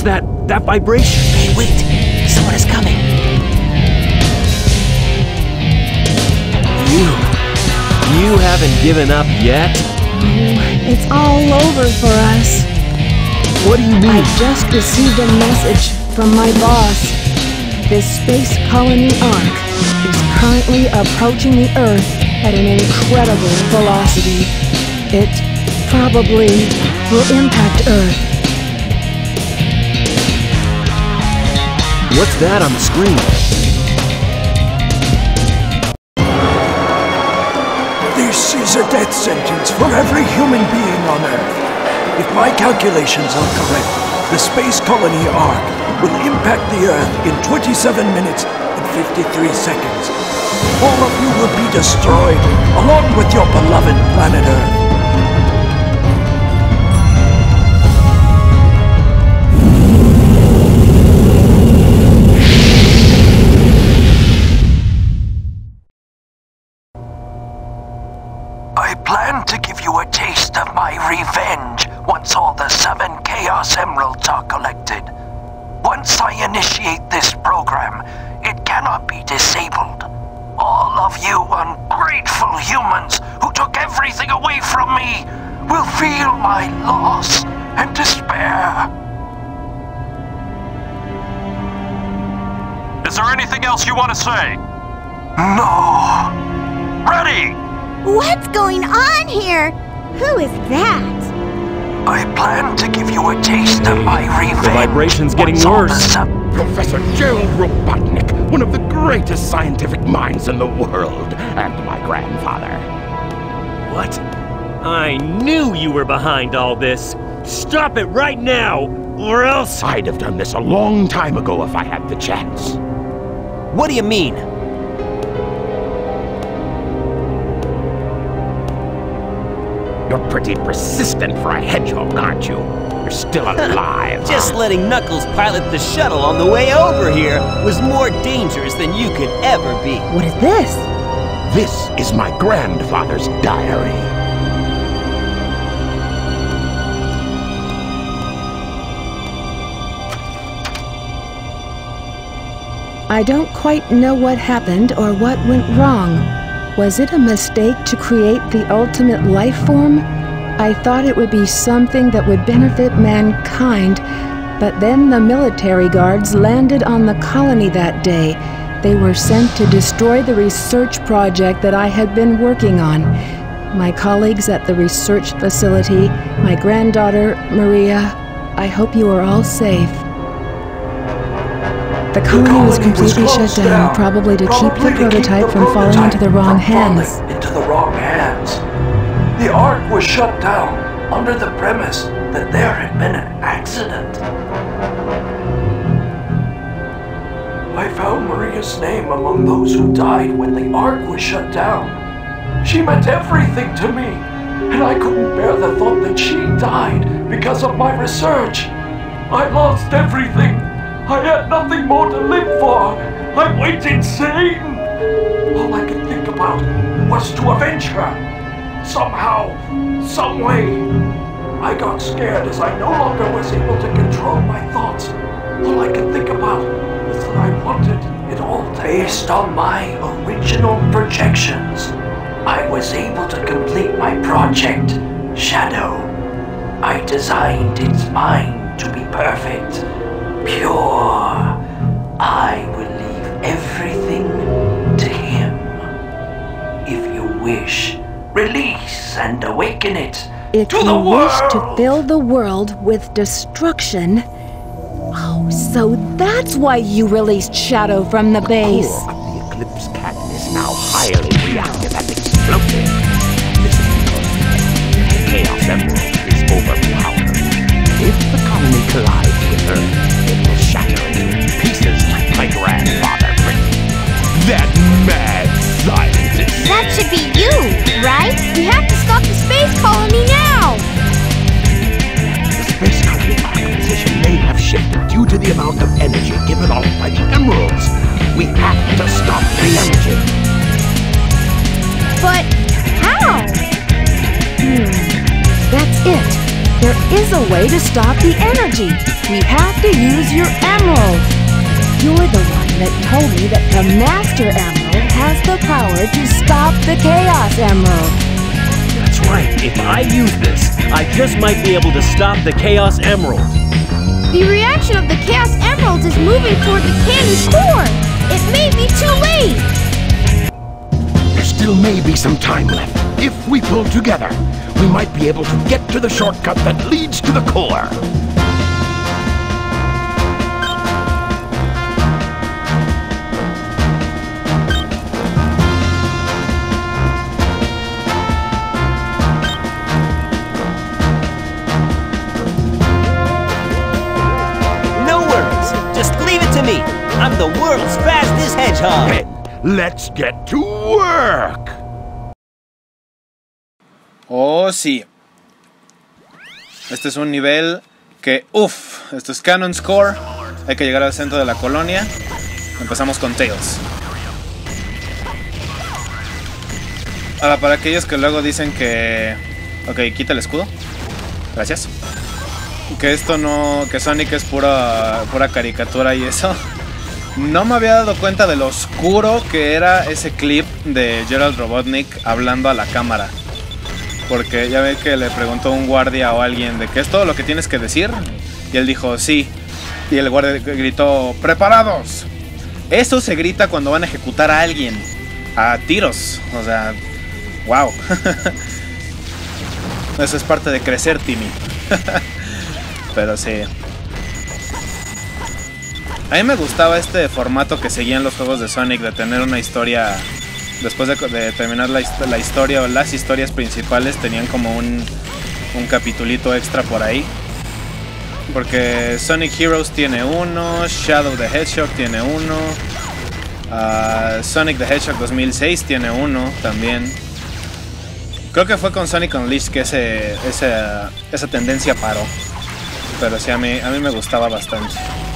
that vibration? Hey, wait! Someone is coming! You haven't given up yet? It's all over for us. What do you mean? I just received a message from my boss. This space colony Ark is currently approaching the Earth at an incredible velocity. It probably will impact Earth. What's that on the screen? This is a death sentence for every human being on Earth. If my calculations are correct, the space colony Ark will impact the Earth in 27 minutes and 53 seconds. All of you will be destroyed, along with your beloved planet Earth. I plan to give you a taste of my revenge once all the 7 Chaos Emeralds are collected. Once I initiate this program, it cannot be disabled. All of you ungrateful humans who took everything away from me will feel my loss and despair. Is there anything else you want to say? No. Ready! What's going on here? Who is that? I plan to give you a taste of my revenge. The vibration's getting worse. Professor Gerald Robotnik, one of the greatest scientific minds in the world, and my grandfather. What? I knew you were behind all this. Stop it right now, or else... I'd have done this a long time ago if I had the chance. What do you mean? You're pretty persistent for a hedgehog, aren't you? You're still alive. Just letting Knuckles pilot the shuttle on the way over here was more dangerous than you could ever be. What is this? This is my grandfather's diary. I don't quite know what happened or what went wrong. Was it a mistake to create the ultimate life form? I thought it would be something that would benefit mankind, but then the military guards landed on the colony that day. They were sent to destroy the research project that I had been working on. My colleagues at the research facility, my granddaughter, Maria, I hope you are all safe. The colony was completely shut down, probably to keep the prototype from falling into the wrong hands. The Ark was shut down under the premise that there had been an accident. I found Maria's name among those who died when the Ark was shut down. She meant everything to me, and I couldn't bear the thought that she died because of my research. I lost everything. I had nothing more to live for. I went insane. All I could think about was to avenge her. Somehow, some way. I got scared as I no longer was able to control my thoughts. All I could think about was that I wanted it all based on my original projections. I was able to complete my project, Shadow. I designed its mind to be perfect. Pure. I will leave everything to him. If you wish, release and awaken it If to you the world. wish to fill the world with destruction... Oh, so that's why you released Shadow from the base. The core of the Eclipse Cannon is now highly reactive and explosive. This is because the Chaos Emerald is overpowered. If the colony collides with Earth, it will shatter into pieces like my grandfather predicted. That mad scientist! That should be you, right? We have to stop the space colony now! The space colony Ark position may have shifted due to the amount of energy given off by the emeralds. We have to stop the energy. But how? That's it. There is a way to stop the energy. We have to use your emerald. You're the one that told me that the Master Emerald has the power to stop the Chaos Emerald. That's right. If I use this, I just might be able to stop the Chaos Emerald. The reaction of the Chaos Emeralds is moving toward the cannon's core. It may be too late. There still may be some time left. If we pull together, we might be able to get to the shortcut that leads to the core. No worries. Just leave it to me. I'm the world's fastest hedgehog. Then, let's get to work. Oh, sí. Este es un nivel que, esto es Cannon's Core. Hay que llegar al centro de la colonia. Empezamos con Tails. Ahora, para aquellos que luego dicen que... Ok, quita el escudo. Gracias. Que esto no... Que Sonic es pura caricatura y eso. No me había dado cuenta de lo oscuro que era ese clip de Gerald Robotnik hablando a la cámara. Porque ya ve que le preguntó un guardia o alguien de qué es todo lo que tienes que decir. Y él dijo, sí. Y el guardia gritó, ¡preparados! Eso se grita cuando van a ejecutar a alguien. A tiros. O sea, wow. Eso es parte de crecer, Timmy. Pero sí. A mí me gustaba este formato que seguían los juegos de Sonic, de tener una historia... Después de terminar la historia o las historias principales, tenían como un capitulito extra por ahí. Porque Sonic Heroes tiene uno, Shadow the Hedgehog tiene uno, Sonic the Hedgehog 2006 tiene uno también. Creo que fue con Sonic Unleashed que esa tendencia paró. Pero sí, a mí me gustaba bastante.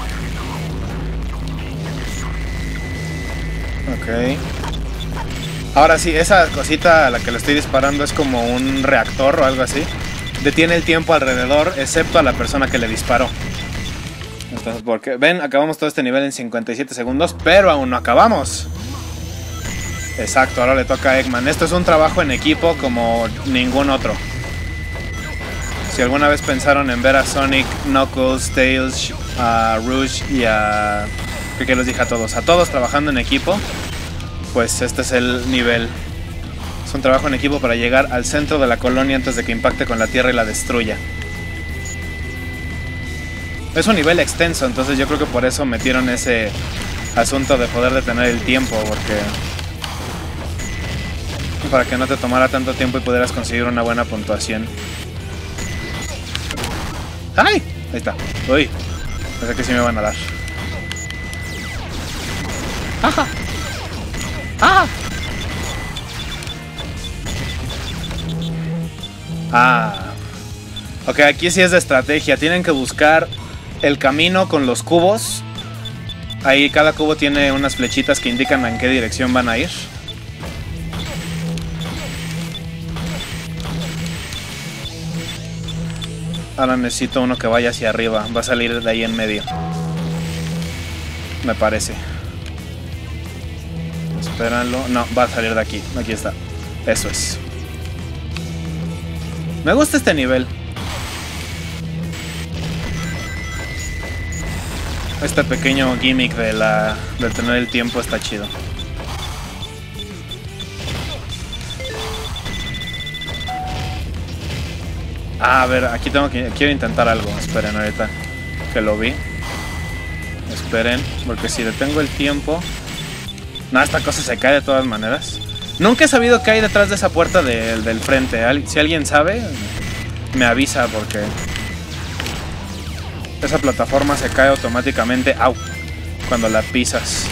Ok. Ahora sí, esa cosita a la que le estoy disparando es como un reactor o algo así. Detiene el tiempo alrededor, excepto a la persona que le disparó. Entonces, porque ven, acabamos todo este nivel en 57 segundos, pero aún no acabamos. Exacto, ahora le toca a Eggman. Esto es un trabajo en equipo como ningún otro. Si alguna vez pensaron en ver a Sonic, Knuckles, Tails, a Rouge y a... Creo que los dije a todos trabajando en equipo. Pues este es el nivel. Es un trabajo en equipo para llegar al centro de la colonia antes de que impacte con la tierra y la destruya. Es un nivel extenso, entonces yo creo que por eso metieron ese asunto de poder detener el tiempo, porque... para que no te tomara tanto tiempo y pudieras conseguir una buena puntuación. ¡Ay! Ahí está. Uy. Pensé que sí me van a dar. ¡Ajá! ¡Ah! Ah. Ok, aquí sí es de estrategia. Tienen que buscar el camino con los cubos. Ahí cada cubo tiene unas flechitas que indican en qué dirección van a ir. Ahora necesito uno que vaya hacia arriba. Va a salir de ahí en medio, me parece. Espéralo. No, va a salir de aquí. Aquí está. Eso es. Me gusta este nivel. Este pequeño gimmick de tener el tiempo está chido. A ver, aquí quiero intentar algo. Esperen ahorita que lo vi. Esperen, porque si detengo el tiempo... No, esta cosa se cae de todas maneras. Nunca he sabido qué hay detrás de esa puerta del frente. Si alguien sabe, me avisa, porque esa plataforma se cae automáticamente. ¡Au! Cuando la pisas.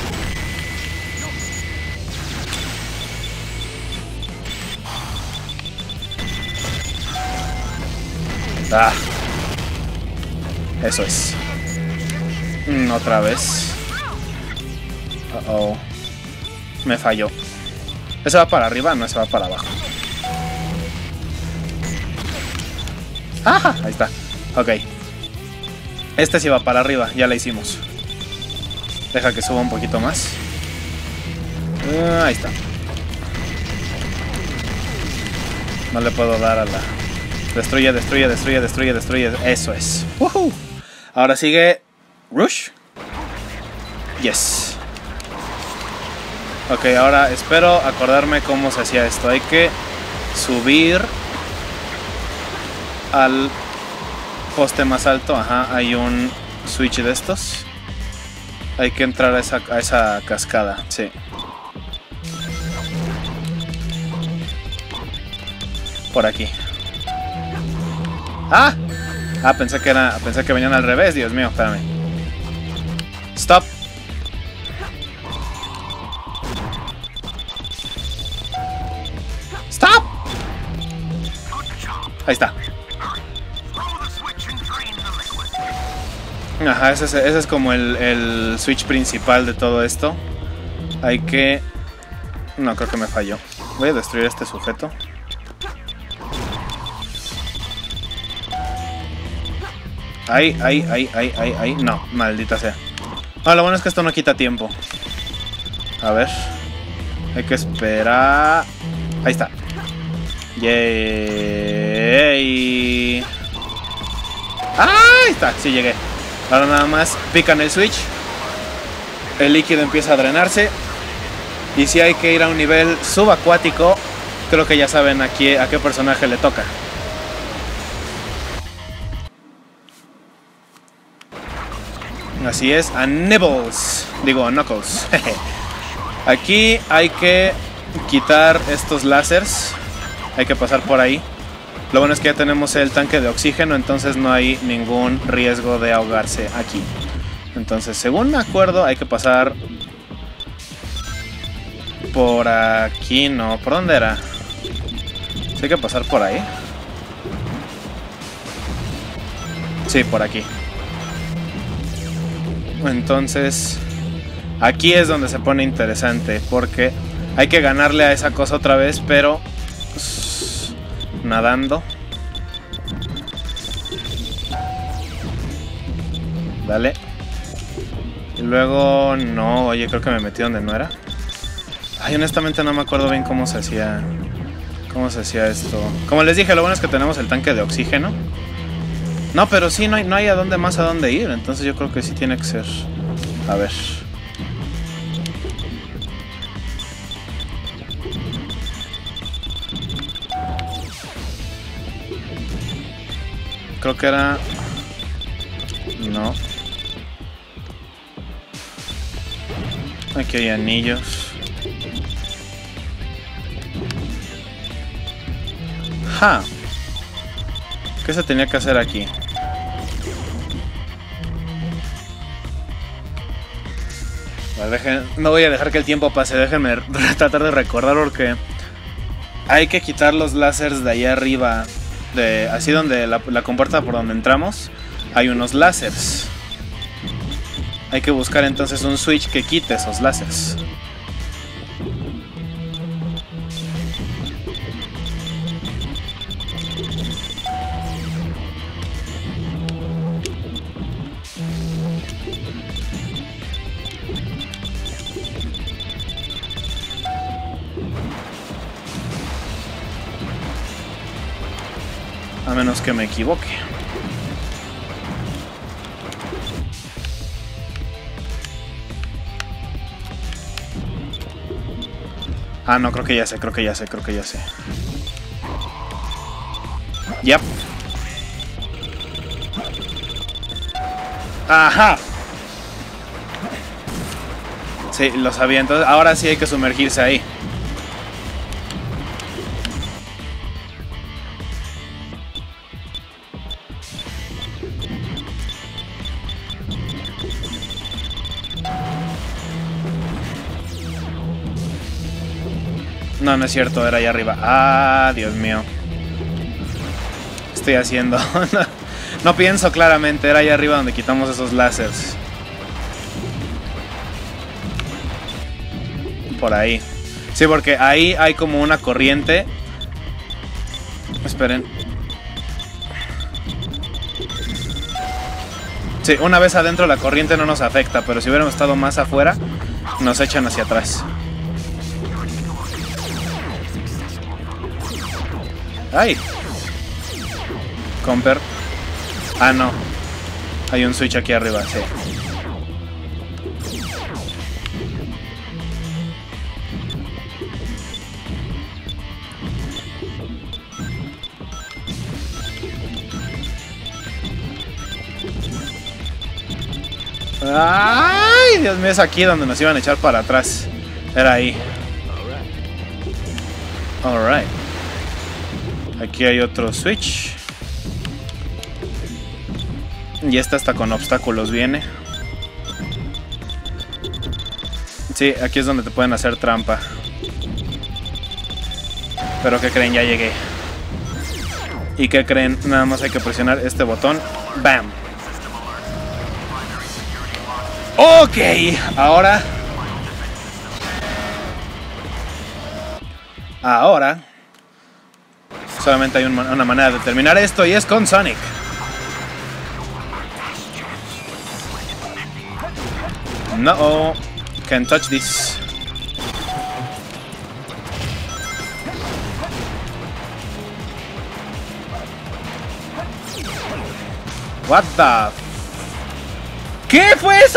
¡Ah! Eso es. Otra vez. Uh-oh. Me falló. ¿Ese va para arriba? No, ese va para abajo. ¡Ajá! Ahí está. Ok. Este sí va para arriba, ya la hicimos. Deja que suba un poquito más. Ahí está. No le puedo dar a la... Destruye, destruye, destruye, destruye, destruye. Eso es. ¡Woohoo! Ahora sigue... Rush. Yes. Ok, ahora espero acordarme cómo se hacía esto. Hay que subir al poste más alto. Ajá, hay un switch de estos. Hay que entrar a esa cascada, sí. Por aquí. ¡Ah! Ah, pensé que venían al revés, Dios mío, espérame. Stop. Stop. Ahí está. Ajá, ese es como el switch principal de todo esto. Hay que... No, creo que me falló. Voy a destruir este sujeto. Ahí. No, maldita sea. Ah, lo bueno es que esto no quita tiempo. A ver. Hay que esperar. Ahí está. Yay. Ahí está, sí llegué. Ahora nada más pican el switch. El líquido empieza a drenarse. Y si hay que ir a un nivel subacuático, creo que ya saben a qué personaje le toca. Así es, a Nibbles. Digo, a Knuckles. Aquí hay que quitar estos láseres. Hay que pasar por ahí. Lo bueno es que ya tenemos el tanque de oxígeno, entonces no hay ningún riesgo de ahogarse aquí. Entonces, según me acuerdo, hay que pasar por aquí, no. ¿Por dónde era? ¿Sí hay que pasar por ahí? Sí, por aquí. Entonces, aquí es donde se pone interesante, porque hay que ganarle a esa cosa otra vez, pero pues, nadando. Dale. Y luego, no, oye, creo que me metí donde no era. Ay, honestamente no me acuerdo bien cómo se hacía esto. Como les dije, lo bueno es que tenemos el tanque de oxígeno. No, pero sí, no hay a dónde ir. Entonces yo creo que sí tiene que ser. A ver. Creo que era... No. Aquí hay anillos. ¡Ja! ¿Qué se tenía que hacer aquí? No voy a dejar que el tiempo pase. Déjenme tratar de recordar, porque hay que quitar los láseres de allá arriba. Así donde la compuerta por donde entramos hay unos láseres. Hay que buscar entonces un switch que quite esos láseres. A menos que me equivoque. Ah, no, creo que ya sé. Yep. Ajá. Sí, lo sabía. Entonces, ahora sí hay que sumergirse ahí. No, no es cierto, era allá arriba. Ah, Dios mío. ¿Qué estoy haciendo? No pienso claramente, era allá arriba donde quitamos esos láseres. Por ahí. Sí, porque ahí hay como una corriente. Esperen. Sí, una vez adentro la corriente no nos afecta, pero si hubiéramos estado más afuera, nos echan hacia atrás. ¡Ay! Comper. Ah, no. Hay un switch aquí arriba, sí. ¡Ay! Dios mío, es aquí donde nos iban a echar para atrás. Era ahí. Alright. Aquí hay otro switch. Y esta está con obstáculos, viene. Sí, aquí es donde te pueden hacer trampa. Pero ¿qué creen? Ya llegué. ¿Y qué creen? Nada más hay que presionar este botón. ¡Bam! Ok, ahora solamente hay una manera de terminar esto y es con Sonic. No, can't touch this. What the? ¿Qué fue eso?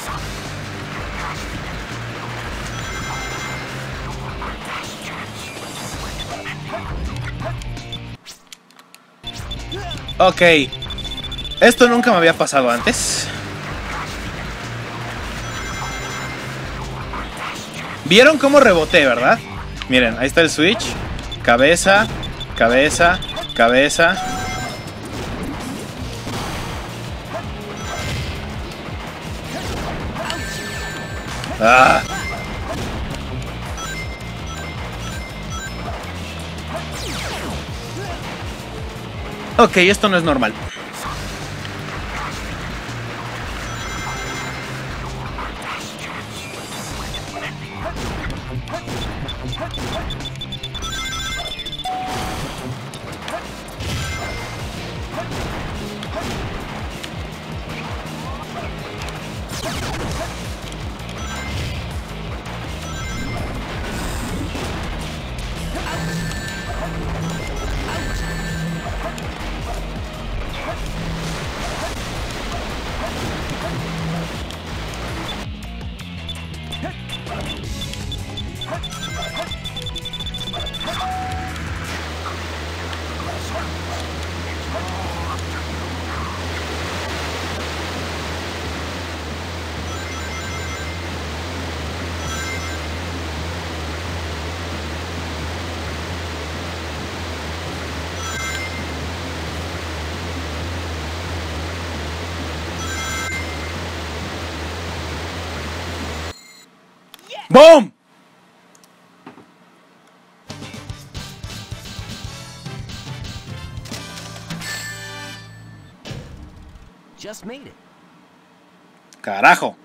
Ok, esto nunca me había pasado antes. ¿Vieron cómo reboté, verdad? Miren, ahí está el switch. Cabeza, cabeza, cabeza. ¡Ah! Ok, esto no es normal. ¡Boom! Just made it. Carajo.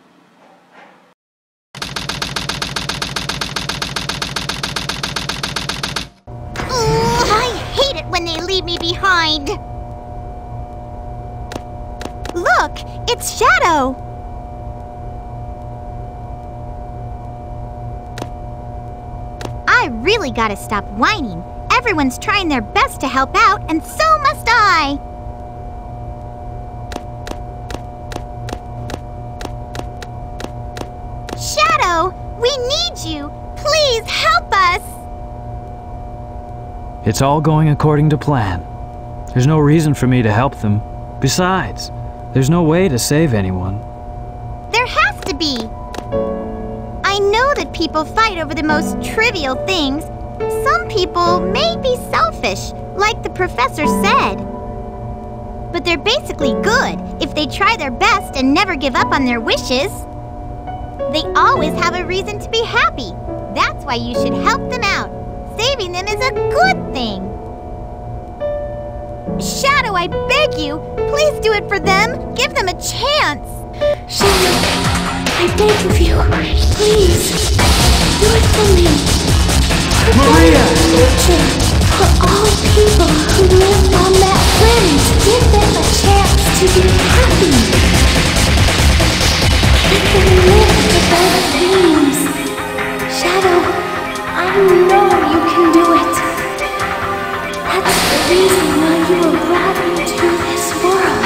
I hate it when they leave me behind. Look, it's Shadow. I really gotta stop whining. Everyone's trying their best to help out, and so must I. Shadow, we need you. Please help us. It's all going according to plan. There's no reason for me to help them. Besides, there's no way to save anyone. There has to be. I know that people fight over the most trivial things. Some people may be selfish, like the professor said. But they're basically good if they try their best and never give up on their wishes. They always have a reason to be happy. That's why you should help them out. Saving them is a good thing. Shadow, I beg you, please do it for them. Give them a chance. Shadow, I beg of you, please, do it for me. Maria! For all people who live on that planet, give them a chance to be happy. Let them live the bad dreams. Shadow, I know you can do it. That's the reason why you were brought into this world.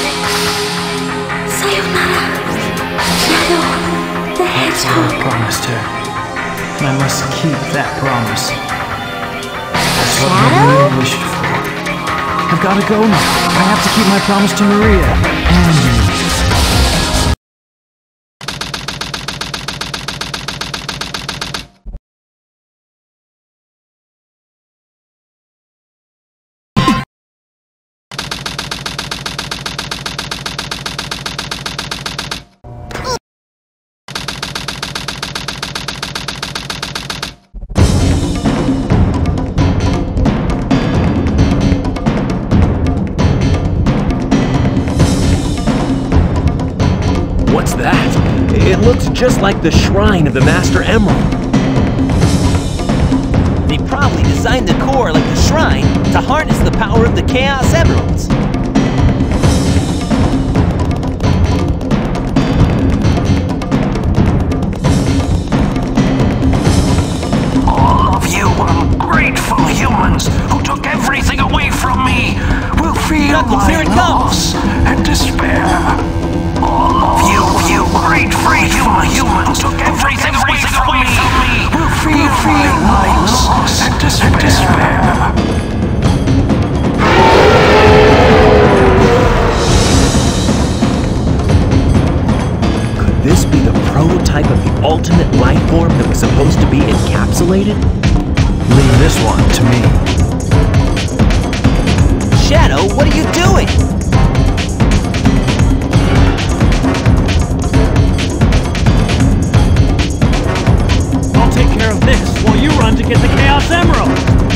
Sayonara, Shadow the Hedgehog. I promised her, and I must keep that promise. That's what Maria wished for. I've got to go now. I have to keep my promise to Maria and you. What's that? It looks just like the shrine of the Master Emerald. They probably designed the core like the shrine to harness the power of the Chaos Emeralds. All of you ungrateful humans who took everything away from me will feel Knuckles, here my it comes. loss and despair. All of you ungrateful humans who took everything away from me will feel my loss and despair. Could this be the prototype of the ultimate life form that was supposed to be encapsulated? Leave this one to me. Shadow, what are you doing? I'll take care of this while you run to get the Chaos Emerald.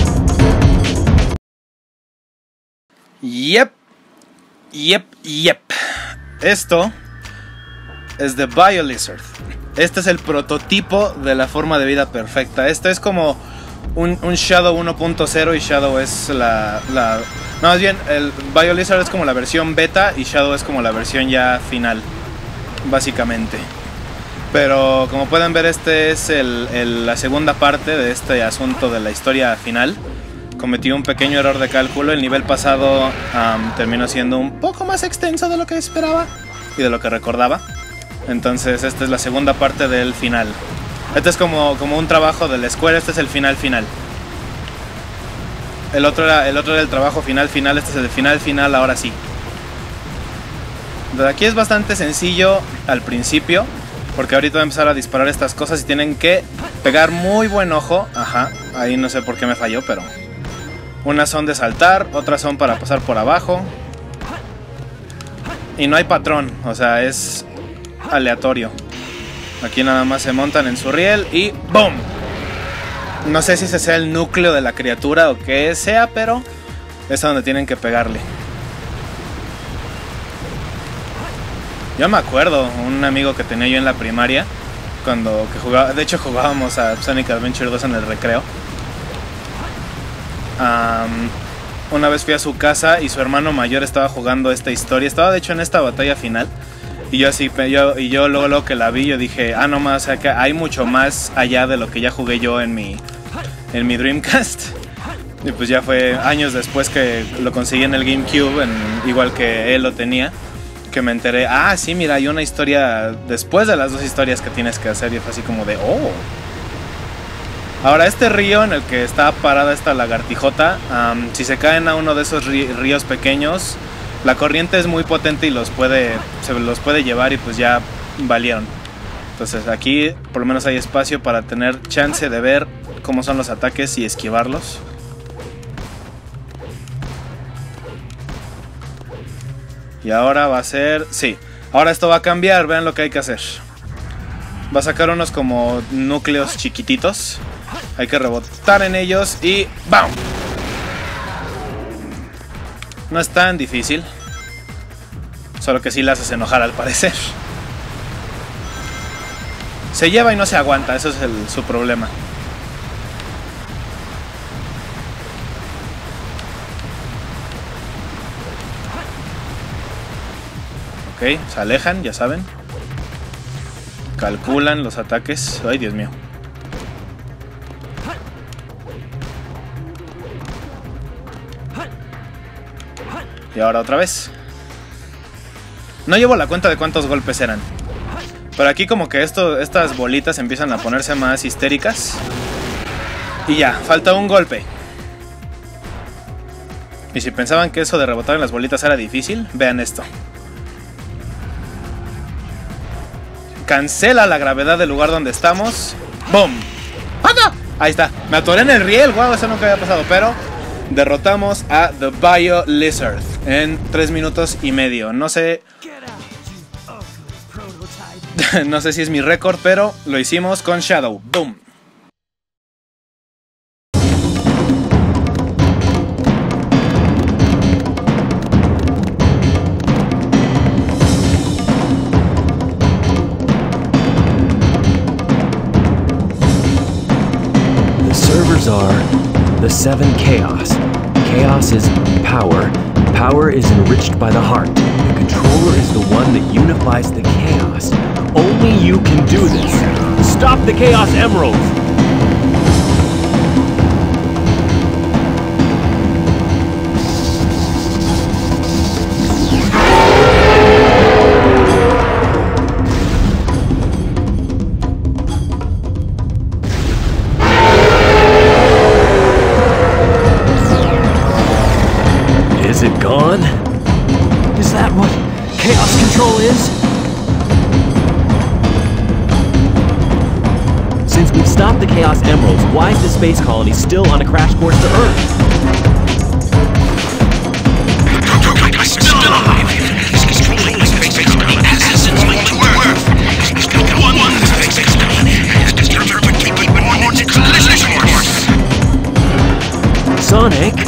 Yep. Esto es de BioLizard. Este es el prototipo de la forma de vida perfecta. Esto es como un Shadow 1.0 y Shadow es no, más bien, el BioLizard es como la versión beta y Shadow es como la versión ya final, básicamente. Pero como pueden ver, este es la segunda parte de este asunto de la historia final. Cometí un pequeño error de cálculo. El nivel pasado terminó siendo un poco más extenso de lo que esperaba y de lo que recordaba. Entonces esta es la segunda parte del final. Este es como un trabajo de la escuela. Este es el final. El otro era el trabajo final. Este es el final, ahora sí. De aquí es bastante sencillo al principio, porque ahorita voy a empezar a disparar estas cosas y tienen que pegar muy buen ojo. Ajá, ahí no sé por qué me falló, pero unas son de saltar, otras son para pasar por abajo. Y no hay patrón, o sea, es aleatorio. Aquí nada más se montan en su riel y ¡boom! No sé si ese sea el núcleo de la criatura o qué sea, pero es a donde tienen que pegarle. Yo me acuerdo, un amigo que tenía yo en la primaria, que jugaba, de hecho jugábamos a Sonic Adventure 2 en el recreo. Una vez fui a su casa y su hermano mayor estaba jugando esta historia. Estaba de hecho en esta batalla final. Y yo luego que la vi, yo dije, no más, o sea, que hay mucho más allá de lo que ya jugué yo en mi Dreamcast. Y pues ya fue años después que lo conseguí en el GameCube, igual que él lo tenía, que me enteré, sí, mira, hay una historia después de las dos historias que tienes que hacer. Y fue así como de, oh. Ahora, este río en el que está parada esta lagartijota, si se caen a uno de esos ríos pequeños, la corriente es muy potente y se los puede llevar y pues ya valieron. Entonces aquí por lo menos hay espacio para tener chance de ver cómo son los ataques y esquivarlos. Y ahora va a ser... sí, ahora esto va a cambiar, vean lo que hay que hacer. Va a sacar unos como núcleos chiquititos. Hay que rebotar en ellos y ¡bam! No es tan difícil. Solo que sí la haces enojar al parecer. Se lleva y no se aguanta, eso es su problema. Ok, se alejan, ya saben. Calculan los ataques. Ay, Dios mío. Y ahora otra vez. No llevo la cuenta de cuántos golpes eran. Pero aquí como que estas bolitas empiezan a ponerse más histéricas. Y ya, falta un golpe. Y si pensaban que eso de rebotar en las bolitas era difícil, vean esto. Cancela la gravedad del lugar donde estamos. ¡Bum! ¡Anda! Ahí está. Me atoré en el riel. Wow, eso nunca había pasado. Pero derrotamos a The Bio Lizard en 3 minutos y medio. No sé... no sé si es mi récord, pero lo hicimos con Shadow. ¡Boom! The servers are the 7 Chaos. Chaos is power. Power is enriched by the heart. The controller is the one that unifies the chaos. Only you can do this. Stop the Chaos Emeralds! Is it gone? Is that what Chaos Control is? Since we've stopped the Chaos Emeralds, why is the space colony still on a crash course to Earth? I'm still alive. He's controlling my space colony as since my Earth. He's got one space colony. He's determined to keep it on its collision course. Sonic?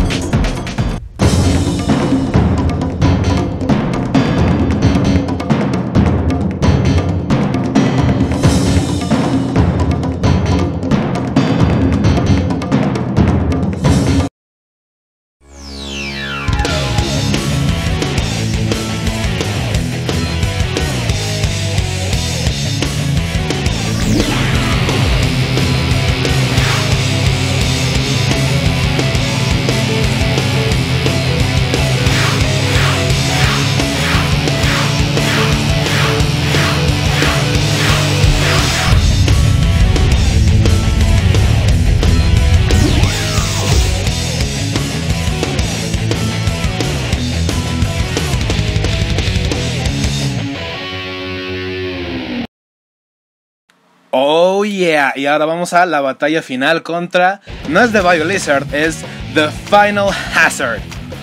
Oh yeah, y ahora vamos a la batalla final contra... No es The Bio Lizard, es The Final Hazard.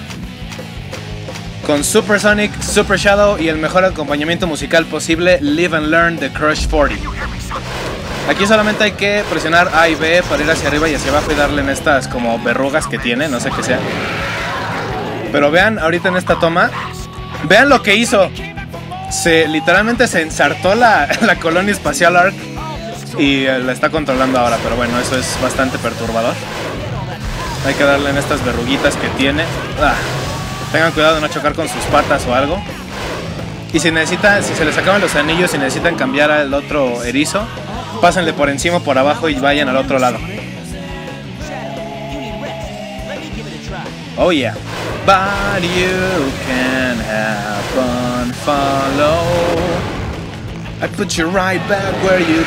Con Super Sonic, Super Shadow y el mejor acompañamiento musical posible, Live and Learn de Crush 40. Aquí solamente hay que presionar A y B para ir hacia arriba y hacia abajo y darle en estas como verrugas que tiene, no sé qué sea. Pero vean ahorita en esta toma, vean lo que hizo. Literalmente se ensartó la colonia espacial Ark y la está controlando ahora, pero bueno, eso es bastante perturbador. Hay que darle en estas verruguitas que tiene. Tengan cuidado de no chocar con sus patas o algo. Y si se les acaban los anillos y necesitan cambiar al otro erizo, pásenle por encima o por abajo y vayan al otro lado. Oh yeah. But you can have fun, follow. I put you right back where you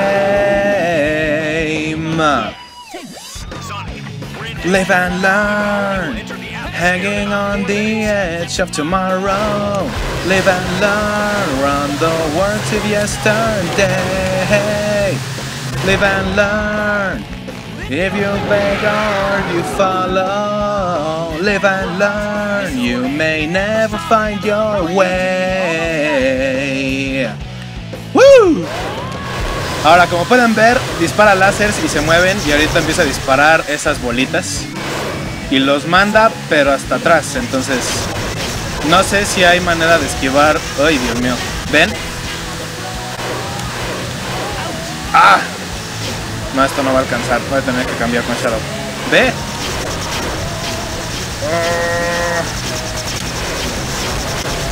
came. Live and learn, hanging on the edge of tomorrow. Live and learn, run the world to yesterday. Live and learn, if you beg or you follow. Live and learn, you may never find your way. ¡Woo! Ahora, como pueden ver, dispara láseres y se mueven. Y ahorita empieza a disparar esas bolitas y los manda, pero hasta atrás. Entonces, no sé si hay manera de esquivar. ¡Ay, Dios mío! ¿Ven? ¡Ah! No, esto no va a alcanzar. Voy a tener que cambiar con Shadow. ¡Ve!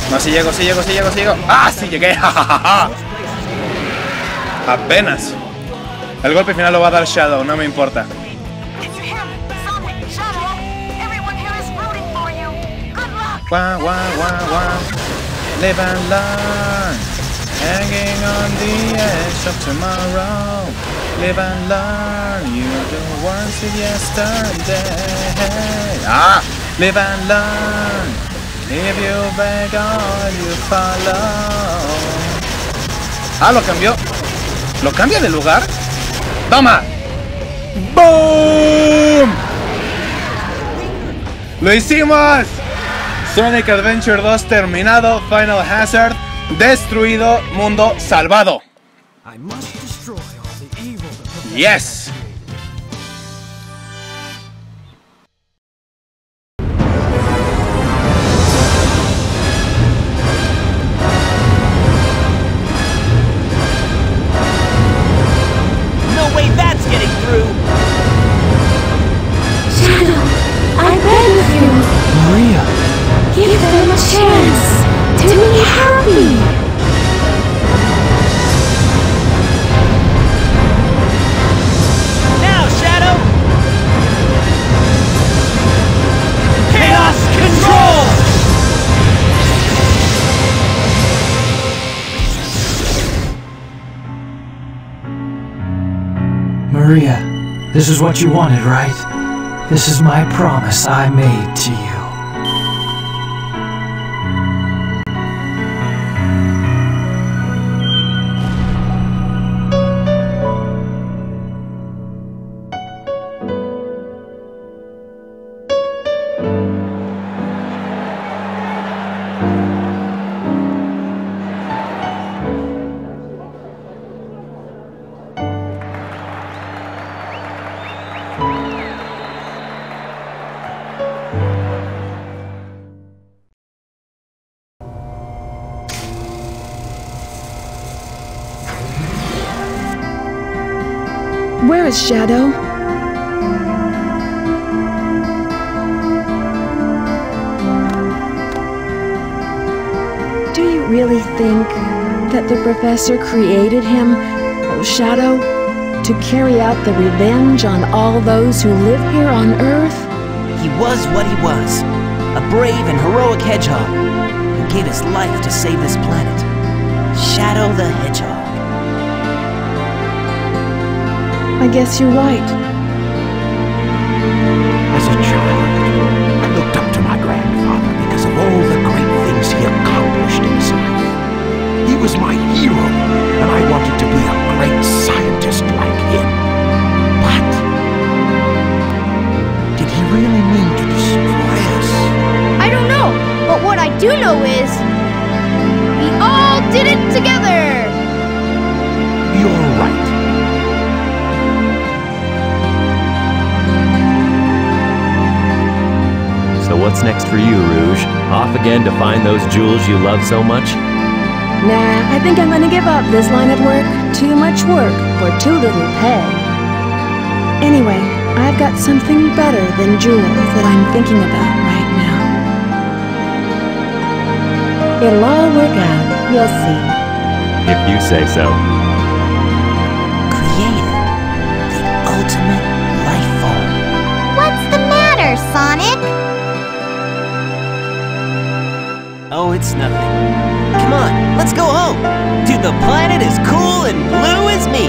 No, si llego. ¡Ah, sí llegué! Apenas. El golpe final lo va a dar Shadow, no me importa. Wah, wah, wah, wah. Live and learn. Hanging on the edge of tomorrow. Live and learn. You do once with yesterday. Ah, live and learn. If you beg or you follow. Ah, lo cambió. ¿Lo cambia de lugar? ¡Toma! ¡Boom! ¡Lo hicimos! Sonic Adventure 2 terminado, Final Hazard destruido, mundo salvado. Yes. No way that's getting through. Shadow, I beg of you. Maria! Give them a chance to be happy. Now, Shadow! Chaos Control! Maria, this is what you wanted, right? This is my promise I made to you. Where is Shadow? Do you really think that the professor created him, Shadow, to carry out the revenge on all those who live here on Earth? He was what he was, a brave and heroic hedgehog who gave his life to save this planet. Shadow the Hedgehog. I guess you're right. As a child, I looked up to my grandfather because of all the great things he accomplished in his life. He was my hero, and I wanted to be a great scientist like him. But did he really mean to destroy us? I don't know, but what I do know is we all did it together! You're right. So what's next for you, Rouge? Off again to find those jewels you love so much? Nah, I think I'm gonna give up this line of work. Too much work for too little pay. Anyway, I've got something better than jewels that I'm thinking about right now. It'll all work out, you'll see. If you say so. Created the ultimate life form. What's the matter, Sonic? Oh, it's nothing. Come on, let's go home to the planet as cool and blue as me.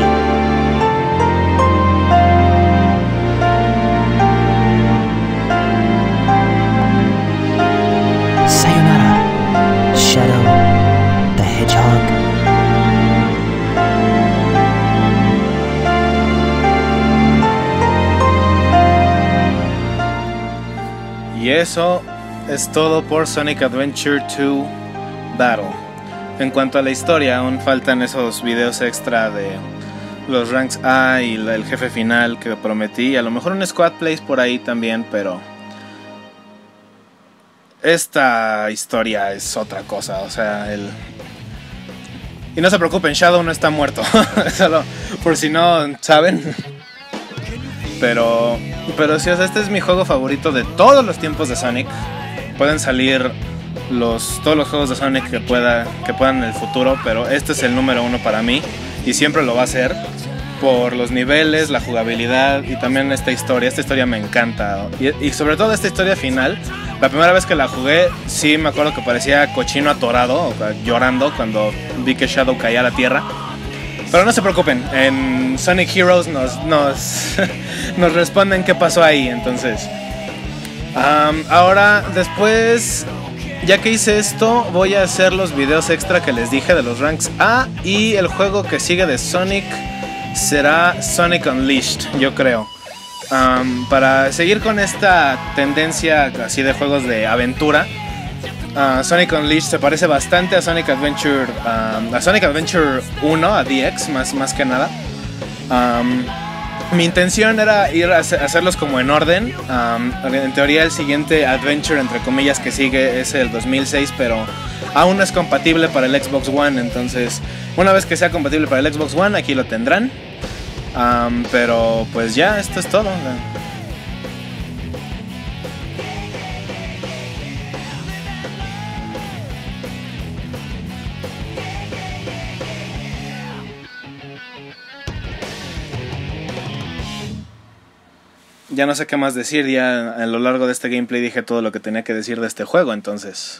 Sayonara, Shadow the Hedgehog. Y eso es todo por Sonic Adventure 2 Battle. En cuanto a la historia, aún faltan esos videos extra de los ranks A y el jefe final que prometí. A lo mejor un squad plays por ahí también, pero esta historia es otra cosa. O sea, y no se preocupen, Shadow no está muerto. Solo por si no saben. Pero sí, o sea, este es mi juego favorito de todos los tiempos de Sonic. Pueden salir todos los juegos de Sonic que puedan en el futuro, pero este es el número 1 para mí y siempre lo va a ser por los niveles, la jugabilidad y también esta historia me encanta y sobre todo esta historia final. La primera vez que la jugué sí me acuerdo que parecía cochino atorado, llorando cuando vi que Shadow caía a la tierra. Pero no se preocupen, en Sonic Heroes nos responden qué pasó ahí. Entonces, ahora después, ya que hice esto, voy a hacer los videos extra que les dije de los Ranks A. Y el juego que sigue de Sonic será Sonic Unleashed, yo creo. Para seguir con esta tendencia así de juegos de aventura, Sonic Unleashed se parece bastante a Sonic Adventure, a Sonic Adventure 1, a DX más que nada. Mi intención era ir a hacerlos como en orden. En teoría el siguiente Adventure, entre comillas, que sigue es el 2006, pero aún no es compatible para el Xbox One. Entonces, una vez que sea compatible para el Xbox One, aquí lo tendrán. Pero pues ya, esto es todo. Ya no sé qué más decir, ya a lo largo de este gameplay dije todo lo que tenía que decir de este juego, entonces...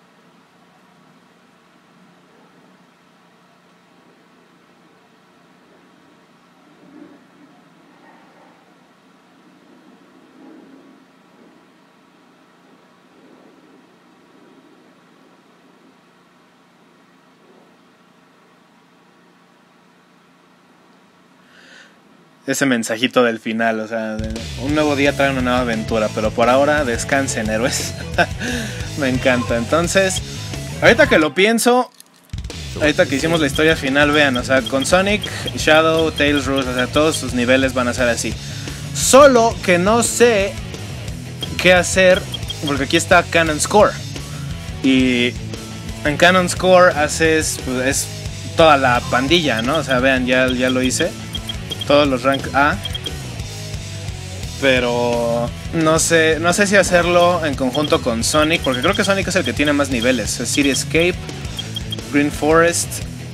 ese mensajito del final, o sea, un nuevo día trae una nueva aventura, pero por ahora descansen, héroes. Me encanta. Entonces, ahorita que lo pienso, ahorita que hicimos la historia final, vean, o sea, con Sonic, Shadow, Tails, Rouge, o sea, todos sus niveles van a ser así. Solo que no sé qué hacer, porque aquí está Canon Score. Y en Canon Score haces, pues, es toda la pandilla, ¿no? O sea, vean, ya lo hice. Todos los rank A. Pero no sé si hacerlo en conjunto con Sonic, porque creo que Sonic es el que tiene más niveles. Es City Escape, Green Forest,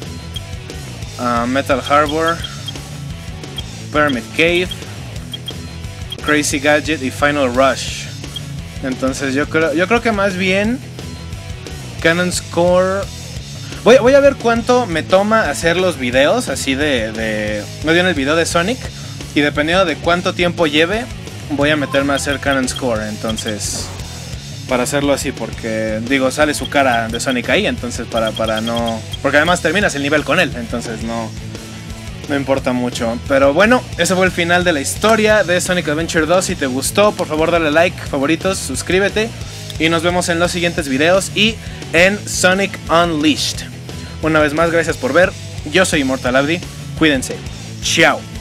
Metal Harbor, Pyramid Cave, Crazy Gadget y Final Rush. Entonces yo creo que más bien Canon Score... Voy a ver cuánto me toma hacer los videos así me dio en el video de Sonic, y dependiendo de cuánto tiempo lleve voy a meterme a hacer Canon Score. Entonces, para hacerlo así, porque digo, sale su cara de Sonic ahí, entonces para no... Porque además terminas el nivel con él, entonces no importa mucho. Pero bueno, ese fue el final de la historia de Sonic Adventure 2. Si te gustó, por favor dale like, favoritos, suscríbete, y nos vemos en los siguientes videos y en Sonic Unleashed. Una vez más, gracias por ver. Yo soy Immortal Abdi. Cuídense. Chao.